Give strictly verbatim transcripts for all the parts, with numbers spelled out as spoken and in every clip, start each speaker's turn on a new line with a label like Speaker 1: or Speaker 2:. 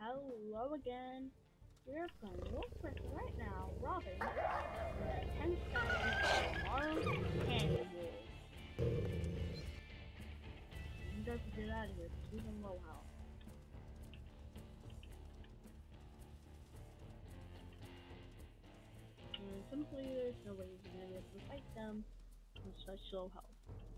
Speaker 1: hello again. We're playing Wolf right now. Robin, ten seconds tomorrow, and Wolf. You guys can get out of here, because we're in low health. And simply, there's no way you're gonna be able to fight them with such low health.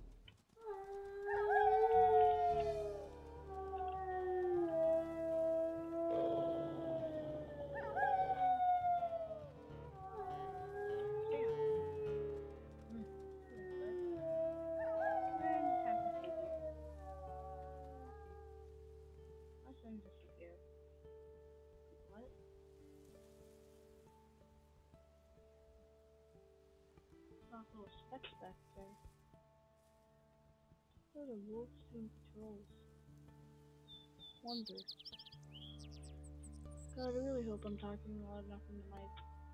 Speaker 1: What? Not little specks back there. What are the wolves doing patrols? Wonder. God, I really hope I'm talking loud enough in the mic.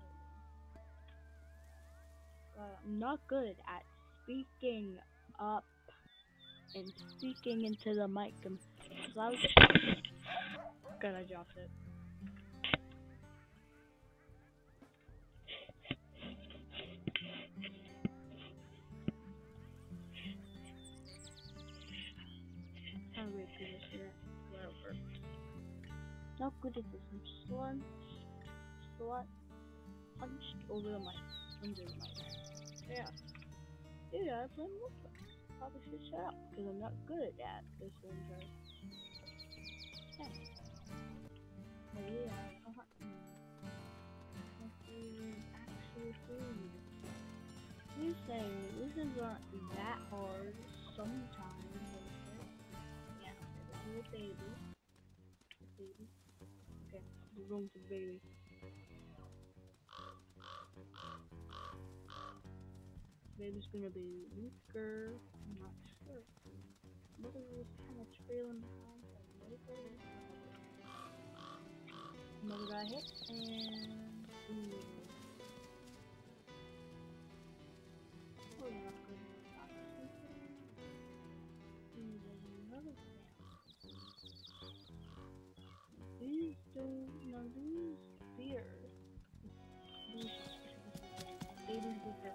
Speaker 1: God, I'm not good at speaking up and speaking into the mic. I'm loud. God, I dropped it. How great is this here? Where it works. Not good at this. I'm slut, slut, punched over the mic, under the mic. Yeah. Yeah, I'm playing Wolf. Probably should shut up because I'm not good at that. This one's right. Yeah. Oh yeah, so hot. My favorite actual food. You say missions aren't that hard sometimes. Yeah, this is a baby. A baby. Okay, we're going to baby. Baby's gonna be weaker. I'm not sure. Mother was kind of trailing behind. Mother got hit and. Ooh. Oh, yeah, good. Ooh, there's another thing. These don't. No, these beer. These. Baby's weaker.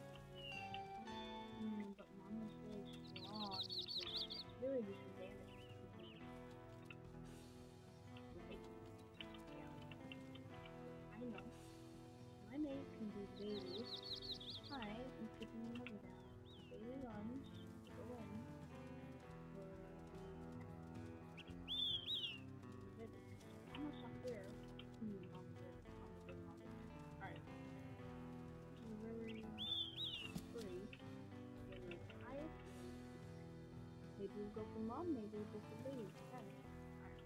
Speaker 1: Mm, but Mama's really strong. It's really just some damage. Right. Yeah. I know. My mate can do baby. I am taking another down. Baby runs. Go in. Almost up there. Hmm, Mama did. Mama did. Mama did. Alright. Really free. Maybe we'll go for mom, maybe we'll go for baby. Okay. Alright.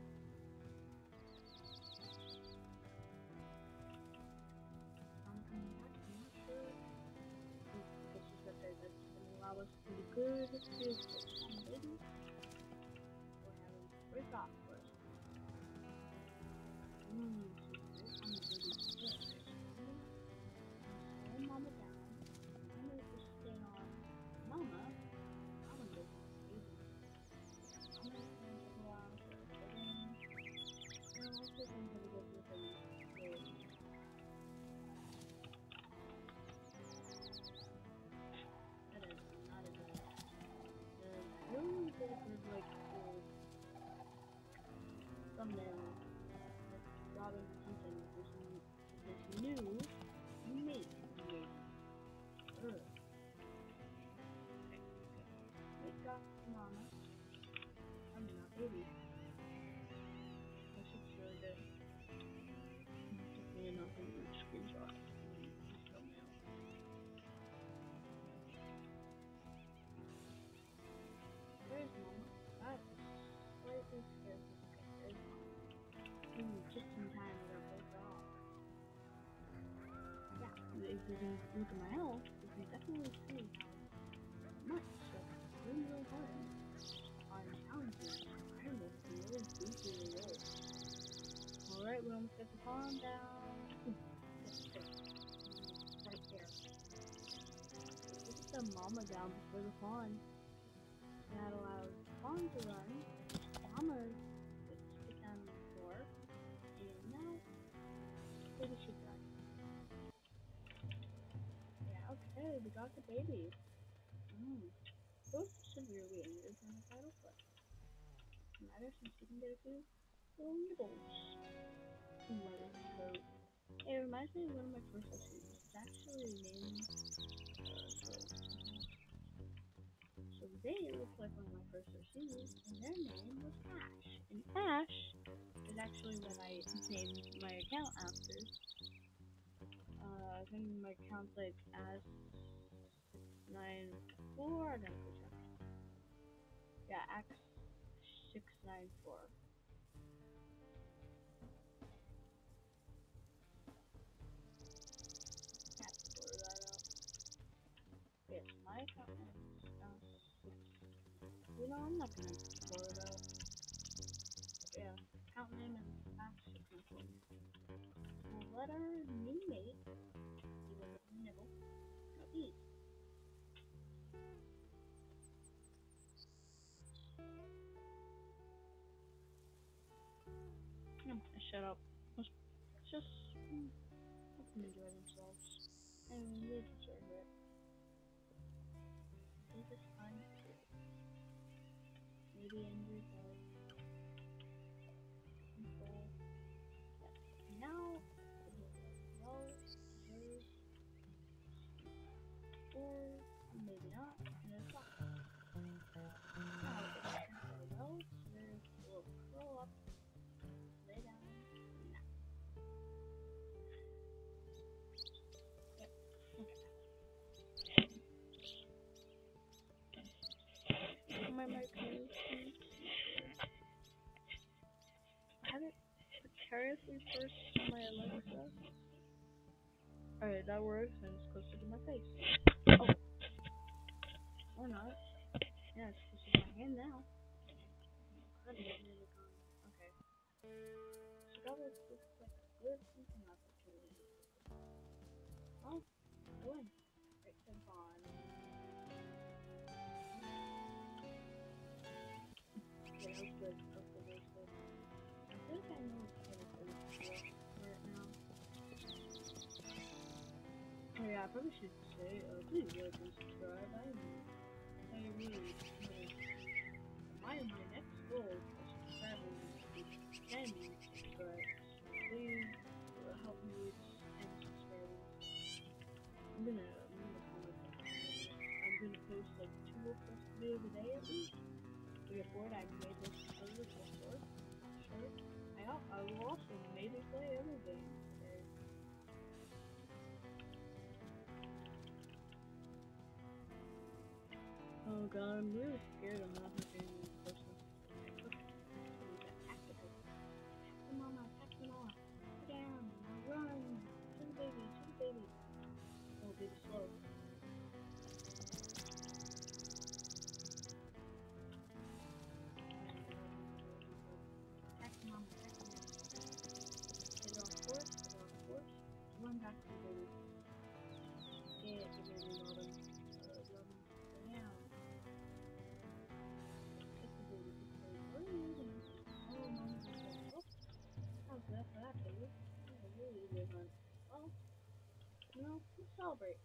Speaker 1: I'm coming back, I'm not sure. Because she's right there, that's going to allow us to do good. Here's the baby. We're having to break off first. Mmm, she's on the baby. Slow Mama down. I'm going to just stay on Mama. I'm going to go. Like thumbnail, like Robin something with this new, this new mate. Ugh. Okay, okay. Wake up, Mama. I'm not baby. This looks really good. Definitely not going to screenshot. Thumbnail. Where's Mama? That's slightly scary. Okay, there's Mama. Ooh, just in time we got both off. Yeah, if you can look at my health, you can definitely see how much stuff is really, really hard. On challenges, I don't know if you really do really well. Alright, we almost got the pond down. Right there. Let's get the Mama down before the pond. That allows the pond to run. Mama gets to get down on the floor. we got the baby. Mm. Both severely injured from the title, but it matters since we can get a few little nibbles. Leather coat. It reminds me of one of my first lessons. It's actually named, uh, so, so they look like one of my first receivers, and their name was Ash. And Ash is actually what I named my account after. Uh, I think my account's like Ash nine four, I don't know. Yeah, X six nine four. Can't blur that out. Yes, my account name is uh, six. You know, I'm not gonna blur it out. But yeah, account name is X six nine four. We'll let our new mate give a little nibble. No, eat. I'm gonna shut up. Let's just mm, let them enjoy themselves. And they deserve it. They just fun too. Maybe injured, but control. Yes. Now, well deserved. Or maybe not. And it's not. Now, if it's well deserved, we'll curl up, lay down, and nap. Yep. Okay. My mic is. I have it precariously first on my Alexa. Alright, that works and it's closer to my face. Oh. Or not. Yeah, it's closer to my hand now. God, it's really gone. Okay. So that was just like a good thinking opportunity. Oh, I win. Right to Vaughn. Yeah, that was good. That was good. That was good. I think I know what kind of food right now. Oh yeah, I probably should say, uh, please like and subscribe. I am, I really, really, my, my next goal is to subscribe to ten subscribers. Please uh, help me with ten subscribers. I'm gonna, I'm gonna comment on it. I'm gonna post like two or plus videos a day at least. To get bored, I made this earlier before. Sure. I, I will also maybe play other games today. Oh god, I'm really scared I'm not having any person. Attack the baby. Attack the mama, attack the mama. Sit down, run. To the baby, to the baby. Oh, baby, slow. Attack the mama, attack the mama. Get off course, get off course. Run back to the baby. Get the baby, Robin. Uh, Robin, down. How's that for that, baby? Oh, really good hunt. Well, you know, let's celebrate.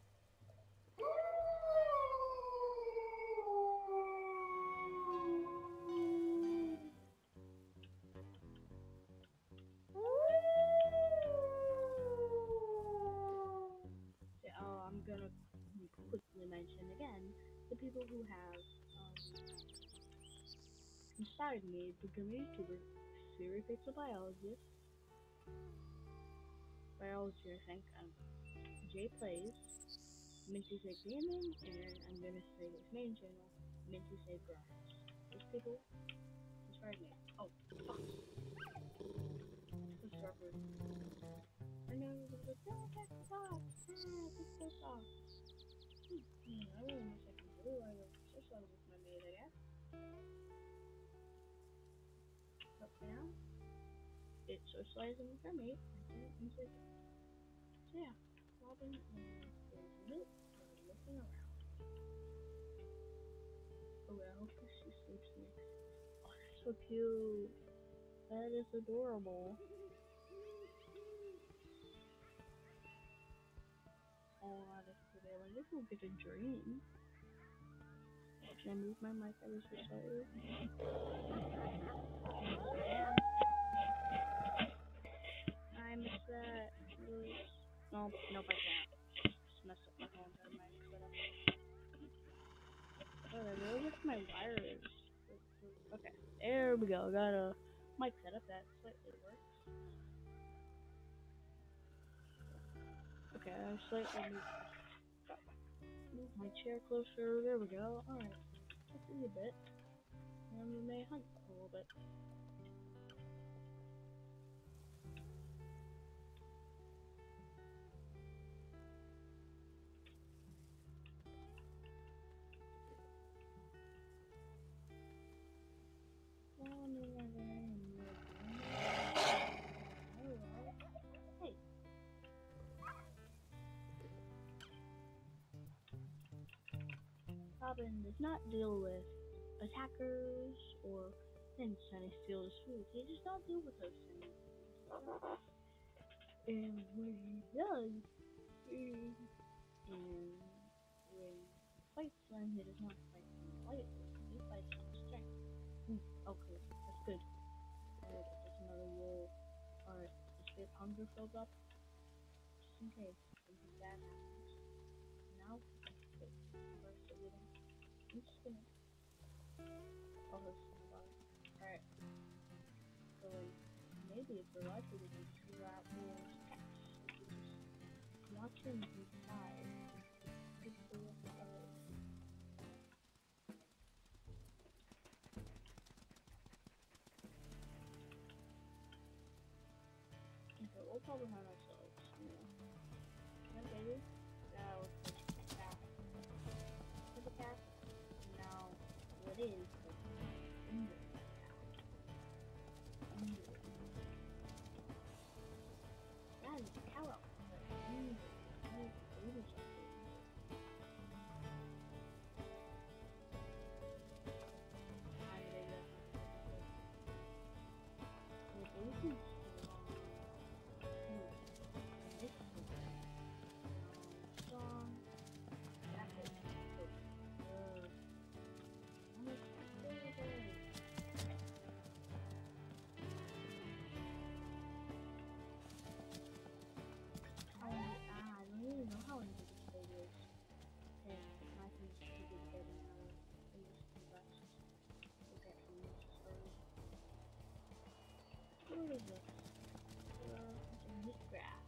Speaker 1: So, oh, I'm gonna quickly mention again the people who have um, inspired me to become a YouTuber. Siri Pixel Biologist. Biology, I think. Um, Jay Plays. Minty Say Gaming, and I'm gonna say his main channel, Minty Say Grass. Those people inspired me. Oh, fuck. Let's start with. I know you're gonna go, don't attack the dog! Ah, this goes off. Hmm, hmm, I really wish I could do. I would socialize with my mate, I guess. Up down. It's socializing with her mate. And so, yeah, Robin and there's Mule are looking around. Oh, I hope she sleeps next. Oh, that's so cute. That is adorable. Oh, that is cute. there when they don't get a dream. Can I move my mic ever so slightly? I missed that. Nope, nope, I can't. Just messed up my whole entire mic setup. Oh, I really wish my wire is. Okay, there we go. Got a mic setup that slightly works. Okay, I slightly moved, move my chair closer. There we go. Alright, let's see a bit. And we may hunt a little bit. Hey. Robin does not deal with attackers or things trying to steal his food. He does not deal with those things. And when he does, he, and when he fights them, he does not fight them lightly. He fights them with strength. Mm, okay, that's good. Alright, there's another wall. Alright, let's get hunger filled up. Just in case something bad happens. Now, wait, first of all, I'm just gonna tell her something about it. Alright, so like, maybe if we're likely to do two rat wolves, we could just watch him inside. Just see what he does. Okay, we'll probably have ourselves, you know. Yeah, baby. Now, let's take the cat. Take the cat. Now, what is the under the cat? Under the that is a cow out there. Under the baby something. I mean, maybe that's not the baby. What is this? Uh, this grass.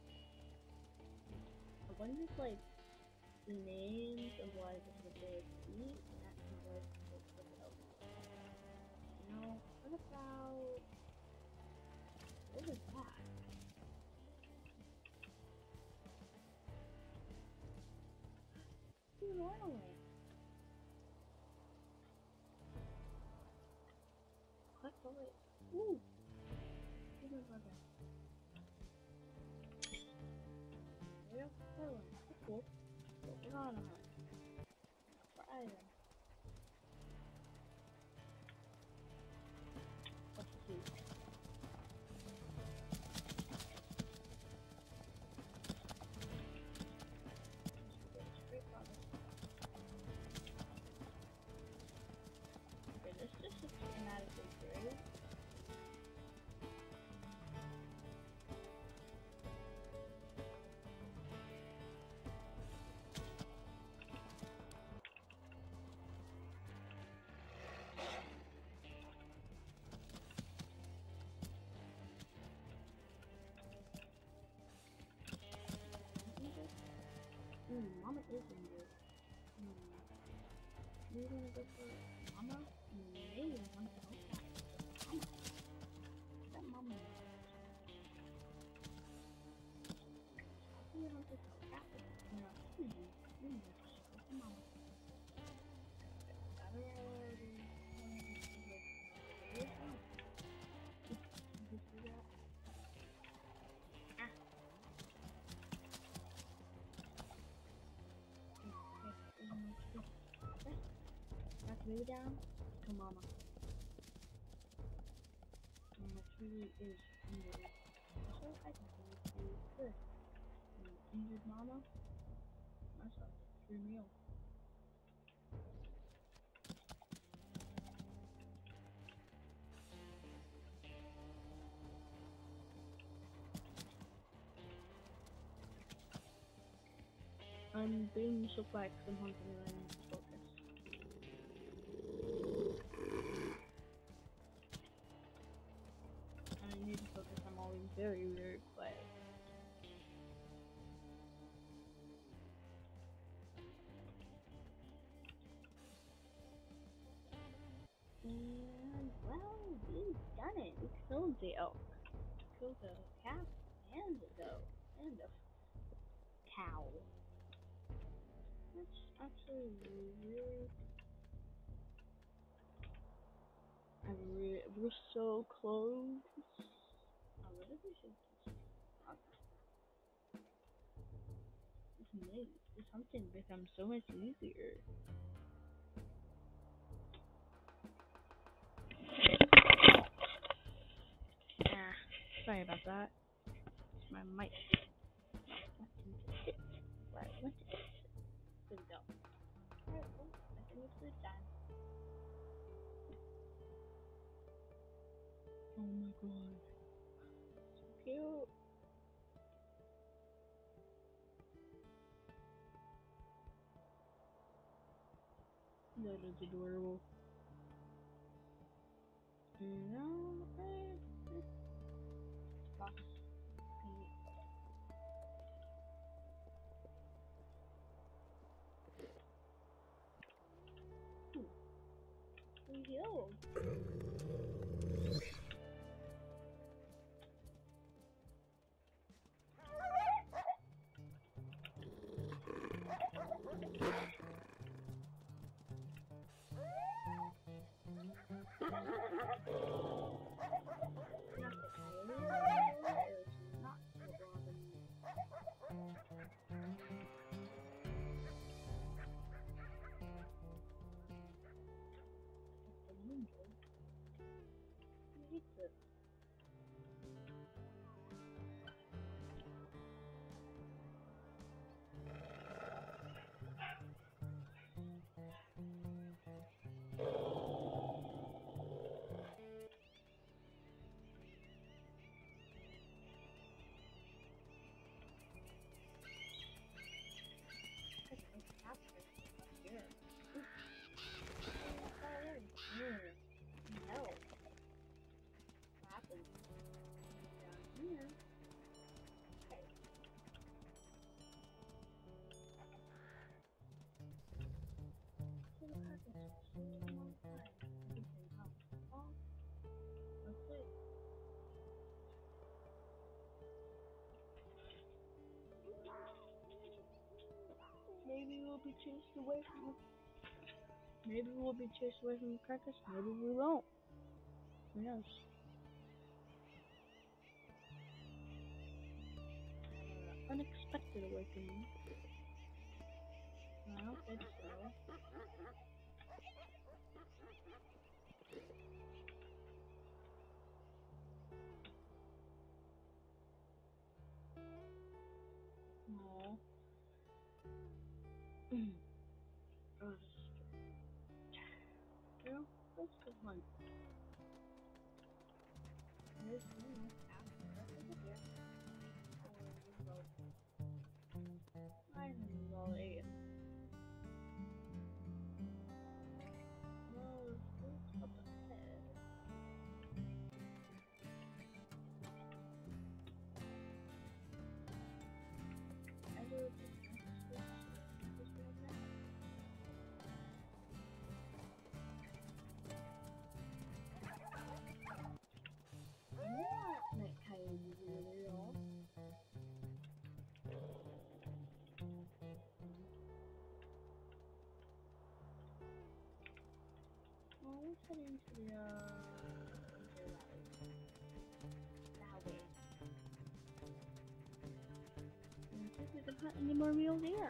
Speaker 1: I wonder if, like, the names of like what they eat and actually like what it else. You know, what about what is that? It's annoying. Click the way. Ooh. Give me another. There we go. That's cool. We're on a hunt. For items. Let's see. Okay, this just looks schematically great. Hmm, Mama is injured. Hmm. We're gonna go for Mama? Maybe I want to help that. Mama. That Mama. We don't just help that. You know, hmm. Hmm. Go for Mama. Got her already. Where's Mama? Did you see that? Ah. Knock me down to Mama. Mama truly is injured. So I can do good. Injured Mama? myself a free meal. I'm being so quiet because I'm hungry and I need to focus. And I need to focus, I'm always very, very quiet. And, well, we've done it. We killed the elk. Killed the calf and the goat. And the cow. That's actually really... I really... We're so close. I really should just... This made this hunting become so much easier. Ah, sorry about that. It's my mic. Right, what is it? There we go. Alright, well, I think it's good time. Oh my god. So cute. That is adorable. No, eh, eh. Box. Yo. No. What happened? Down here. Okay. So the carcass for so long time. We can come. Oh, let's wait. Maybe we'll be chased away from the Maybe we'll be chased away from the carcass, maybe we won't. Who knows? Uh, unexpected awakening. I don't think so. No. Oh, this is true. Let's go hunt. There's no after over here. I don't know. Well, it's up ahead. I do it just this way now. Yeah, night coyotes really all. Well, let's head into the uh into the valley. That way. And see if we can hunt any more mule deer.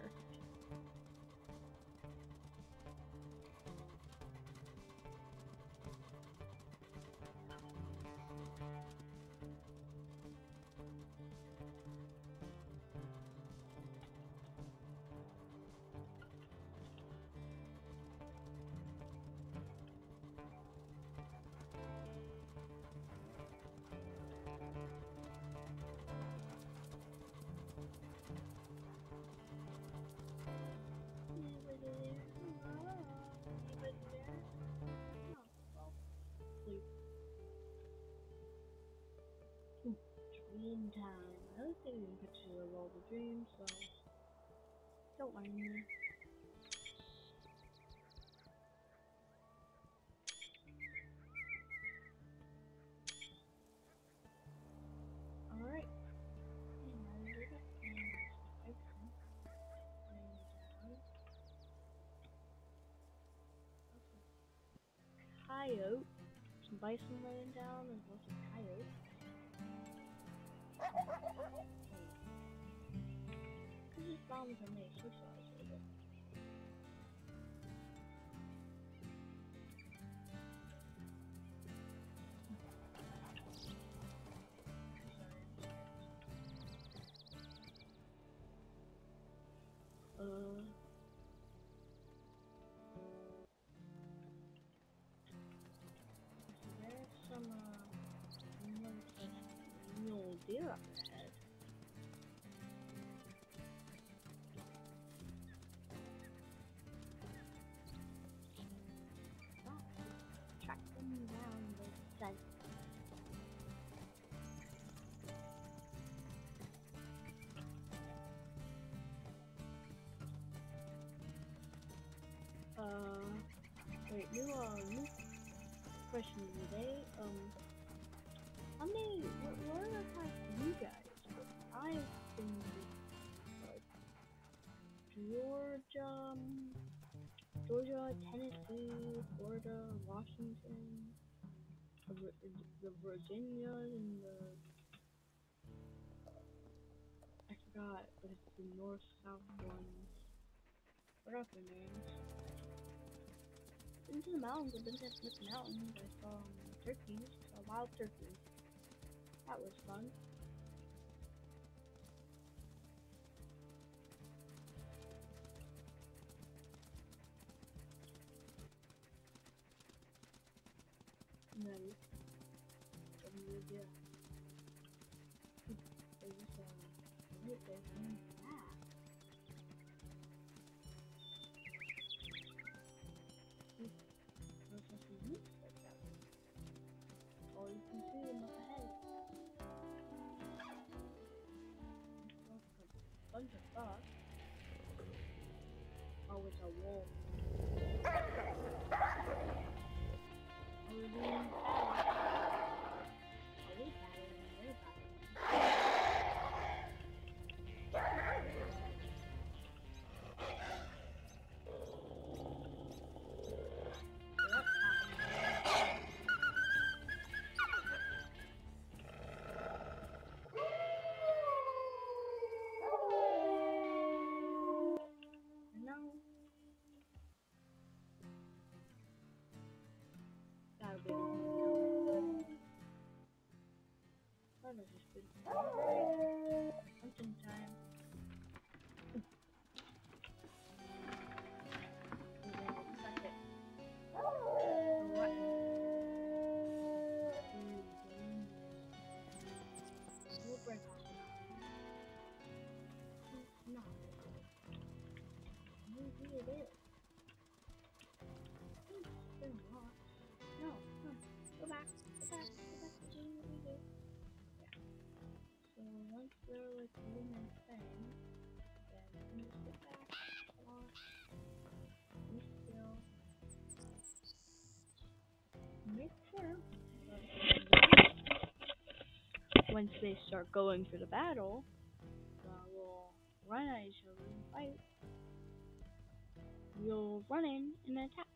Speaker 1: Meantime, I was taking a picture of all the dreams, so don't mind me. Alright. Coyote. Some bison laying down, there's lots of coyotes. This is bombs are made socialize with it. Uh there's some uh mule deer up ahead. Track them down with scent. Uh, wait, new, uh, new question of the day. Um, how many, what, what are the types you guys? I've been to, like, Georgia, um, Georgia, Tennessee, Florida, Washington, the, the Virginias, and the, I forgot, but it's the north-south ones. Forgot their names. Into the mountains, I've been to Smith Mountains, I saw um, turkeys, saw wild turkeys. That was fun. And then, yeah. There's this, uh, right there, and that. All you can see them up ahead. A bunch of bugs. Oh, it's a wolf. Oh, we're doing bad. Are we battling? They're battling. That'll be the just good. Hunting time. No, no, go back, go back, go back to doing what we do. Yeah. So once we're like doing our thing, then we just sit back, watch, be still, make sure that once they start going for the battle, uh, we'll run at each other and fight. We'll run in and attack.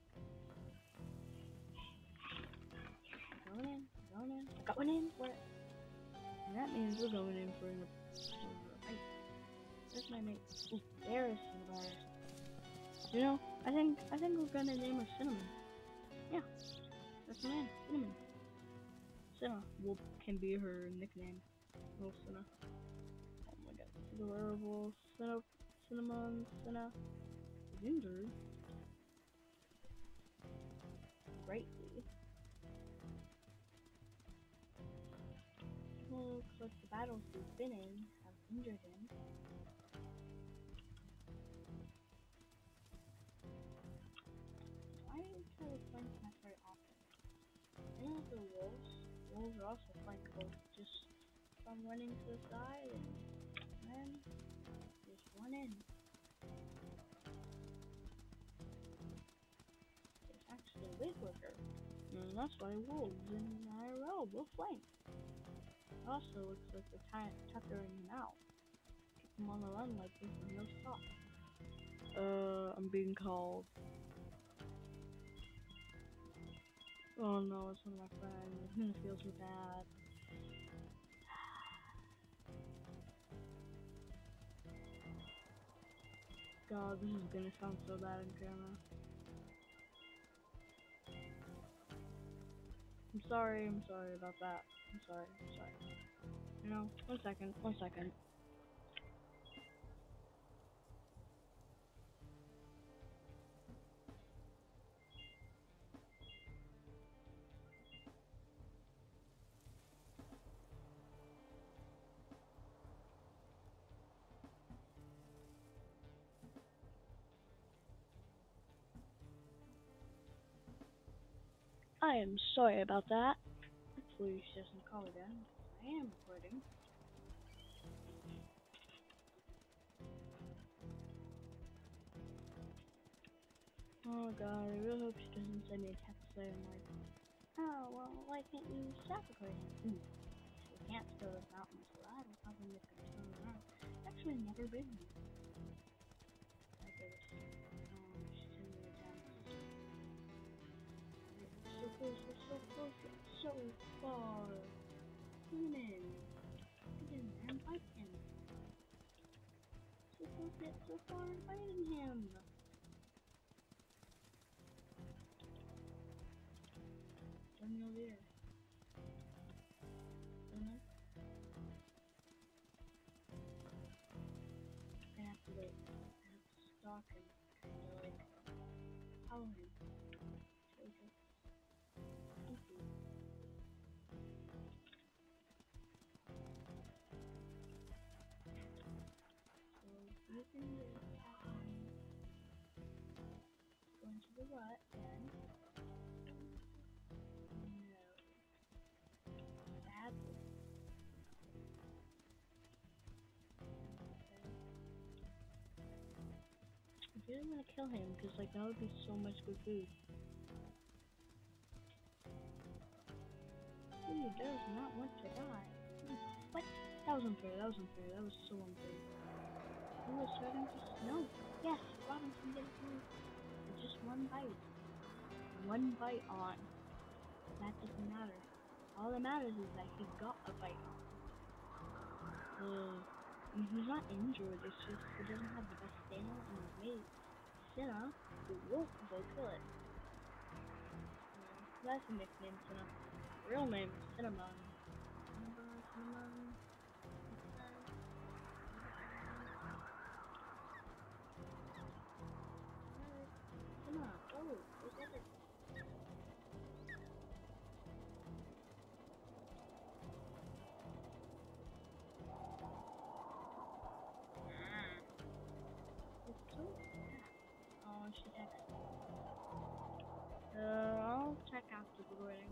Speaker 1: Going in, going in, going in. What? And that means we're going in for a fight. There's my mate. Ooh, there is Cinnamon. You know, I think I think we're gonna name her Cinnamon. Yeah, that's my name, Cinnamon. Cinna will can be her nickname. Little Cinna. Oh my god, it's adorable. Cinna, Cinnamon, Cinna. Injured greatly. Looks like the battles he's been in have injured him. Why do you try to flank that very often? I know the wolves. Wolves are also flankable. Just I'm running to the side and then just one in. It's actually a weight worker. And that's why wolves in I R L will flank. It also looks like they're ty tuckering him out. Keep him on the run like this with no stop. Uh, I'm being called. Oh no, it's one of my friends. I'm gonna feel so bad. God, this is gonna sound so bad on camera. I'm sorry, I'm sorry about that. I'm sorry, I'm sorry. You know, one second, one second. I am sorry about that. Hopefully she doesn't call again. I am recording. Oh god, I really hope she doesn't send me a text saying like, oh, well, why can't you stop recording? Mm. We can't go to the mountain, so I don't have them just gonna turn around. I've actually never been here. I get it. Um, she sent me a text. So close, we're so close, it's so far. Come in. Get in there and fight him. So close, yet so far, and fighting him. Don't know there. Don't know. I have to wait. I have to stalk him. Kind of like follow him. Okay. Thank you. So using the um, going to the rut then. No. Sadly. I really want to kill him because like that would be so much good food. He does not want to die. What? That was unfair. That was unfair. That was so unfair. He was starting to no. Yes, Robinson did it too. It's just one bite. One bite on. That doesn't matter. All that matters is that he got a bite on. Uh, he's not injured. It's just he doesn't have the best stamina in his mate. Cinna, who will go kill it. Yeah, that's a nickname, Cinna. Real name is Cinnamon. Cinnamon, Cinnamon. Cinna, go, go get it. It's so fast. Oh, she texted me. Uh, I'll check after the recording.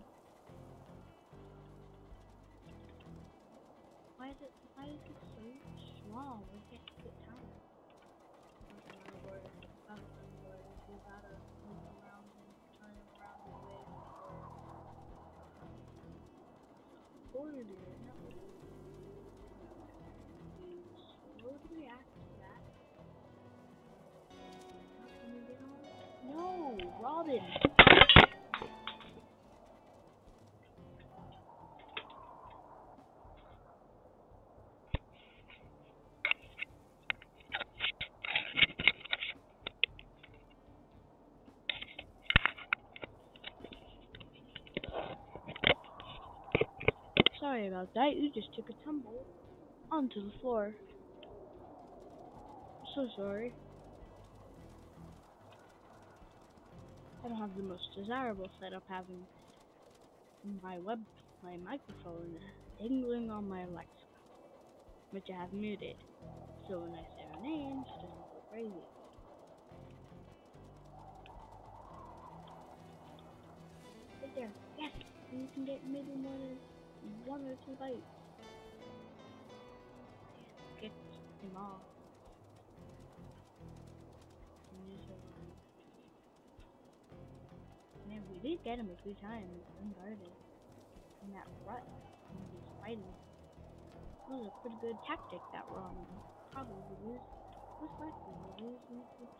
Speaker 1: Why is it, why is it so strong? We can't keep it tight. Okay, my lord, that's my lord. We gotta move around and turn him around his way. Forward it, no. Slow to react to that. How can we get on? No, Robin! Sorry about that, you just took a tumble onto the floor. So sorry. I don't have the most desirable setup having my web, my microphone dangling on my Alexa, which I have muted, so when I say her name, she doesn't go crazy. Right there, yes, and you can get maybe more than one or two bites. him off. And just like, man, we did get him a few times unguarded in that rut when he was fighting. It was a pretty good tactic that Ron probably would use. Most likely would use in the future.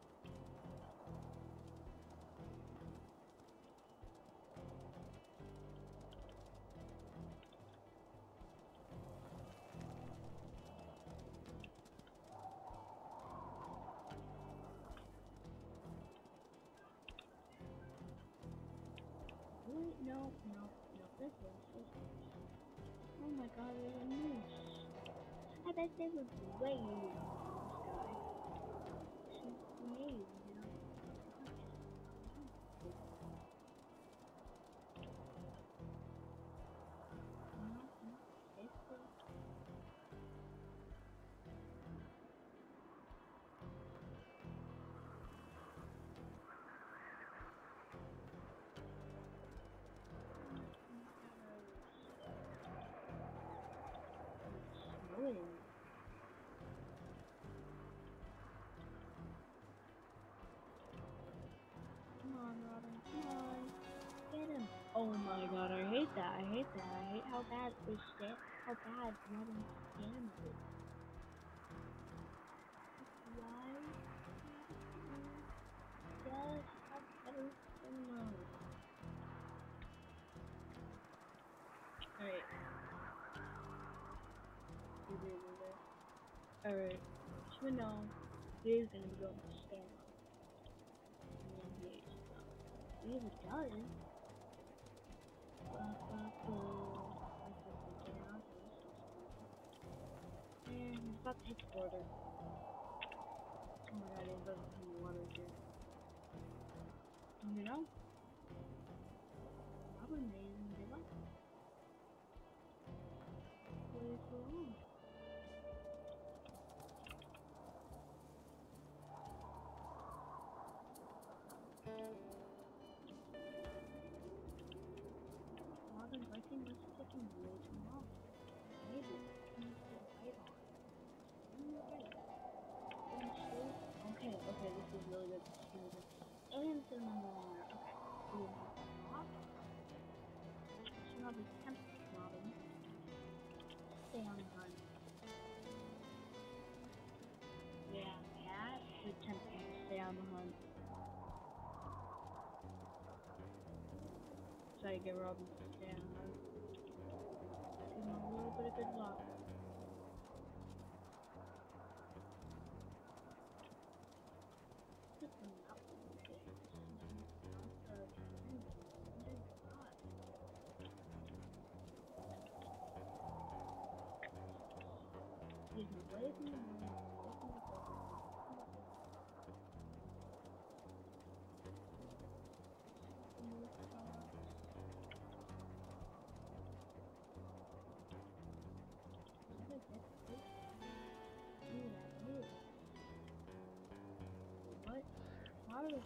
Speaker 1: Wait, no, no, no, this is, this is. Oh my god, there's a moose. I bet they would be way in this guy. She's amazing, you know? No, no, stay still. Snowing. Come on, Robin, come on. Get him. Oh my god, I hate that. I hate that. I hate how bad this sta- how bad Robin's stamina is. Why? Yes, have better stamina. Alright. Alright. So now, he's gonna be going to stamina. And then he hates stuff. He has a gun. And he's about to hit the border. Oh my god, he's about to hit the water here. You know? Probably amazing, give up. What is wrong? Robin, I think this is taking way too long. Maybe I need to fight on. Okay, okay, this is really good. This is really good. And it's in the water. Okay. We have off. So now we tempt Robin. Stay on the run. Yeah, that would tempt him to stay on the hunt. Try to get Robin to stay on the hunt. Give him a little bit of good luck. He's away from the moon, away from the border. What? How does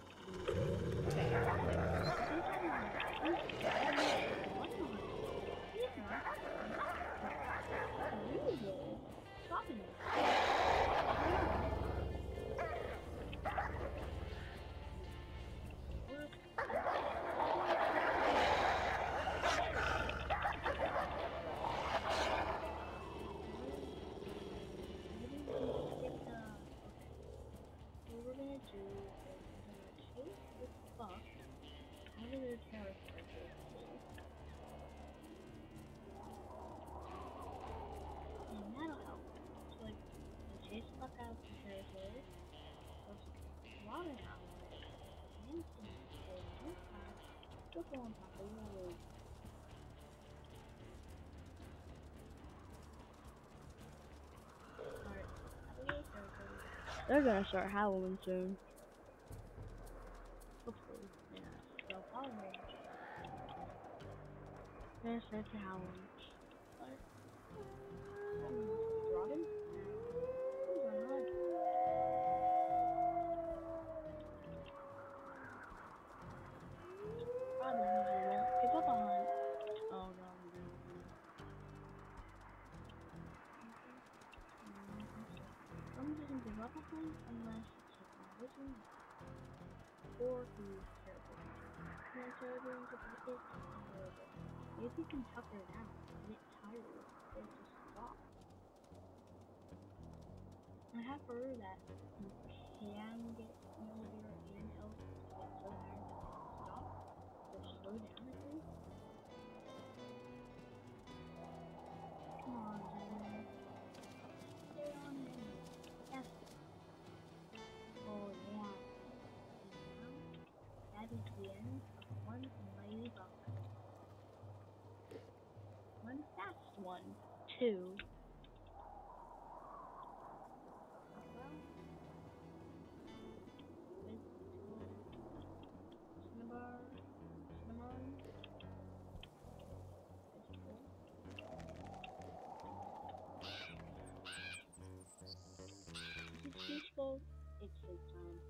Speaker 1: chase the fuck out of the territory. Water out. And go on top of the road. They're gonna start howling soon. Hopefully, yeah. They'll follow me. They're gonna start to howling. But, Robin? Robin usually won't pick up on it. Oh, Robin. level hunt unless it's like a wizard or who's terrible. And then terrible into the it's terrible. Maybe you can tucker it out, get tired, or just stop. I have heard that you can get Mule and Elf to get so tired that they stop or slow down at least. Come on, Zen. Stay on in. Yes. Oh yeah. And now, that is the end of one mighty buck. One fast one, too. Well, with Cinnabar, Cinnamon, vegetable. This is peaceful. It's sleep time.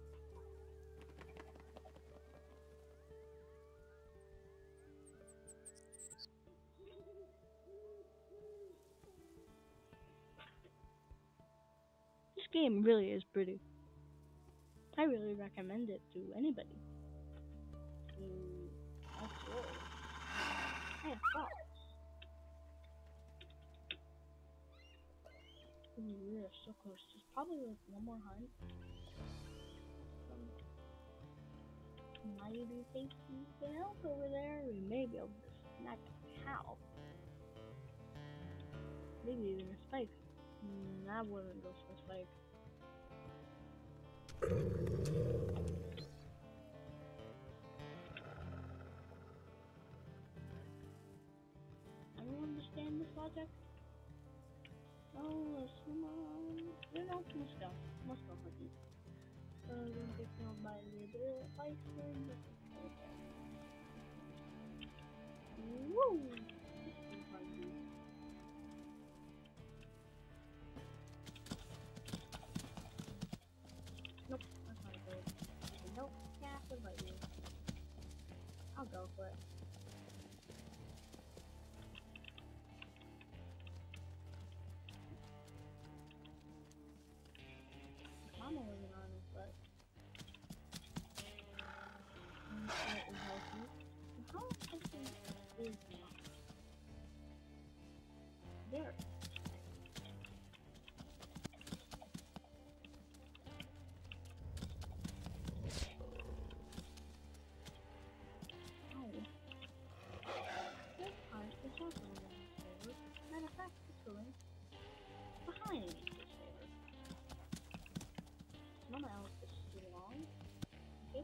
Speaker 1: This game really is pretty. I really recommend it to anybody who likes wolves. I have thoughts. Ooh, we are so close. There's probably like one more hunt. Some mighty tasty elf over there. We may be able to snag a cow. Maybe even a spike. Mm, I wouldn't go for a spike. Anyone understand this logic? Oh, come on. You know, let's go. Let's go, Huggy. So, we're gonna get killed by the bison. Woo! Nope, that's not good. Nope, yeah, what about you? I'll go for it. Mama wasn't on it, but I'm slightly healthy. How healthy is Mama? There. Oh. This part is also a little favor. Matter of fact, it's going behind this favor. Mama Elf is too long. Okay.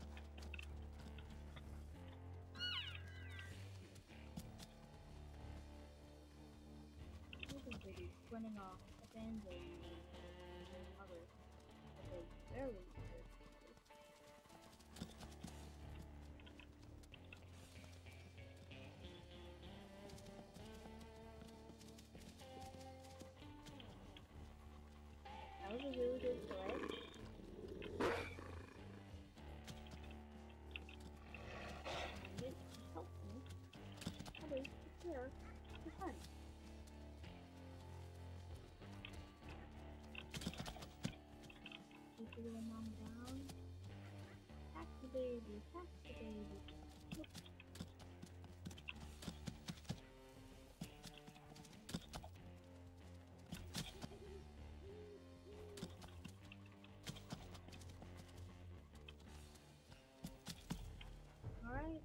Speaker 1: This is really running off, abandoning their mother. Okay, very good. That was a really good sledge. It just helped me. Okay, here, for fun. Keep the little mom down. Attack the baby, attack the baby. Look. Alright.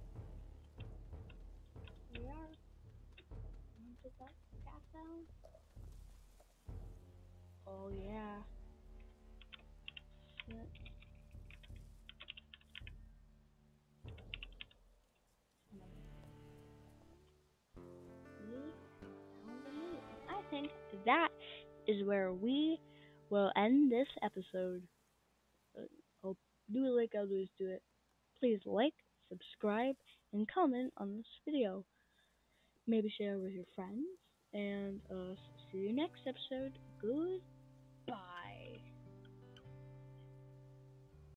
Speaker 1: Here we are. Want to get that cat down? Oh yeah. Shit. I think that is where we will end this episode. Uh, hope do it like others do it. Please like, subscribe, and comment on this video. Maybe share with your friends. And uh, see you next episode. Goodbye.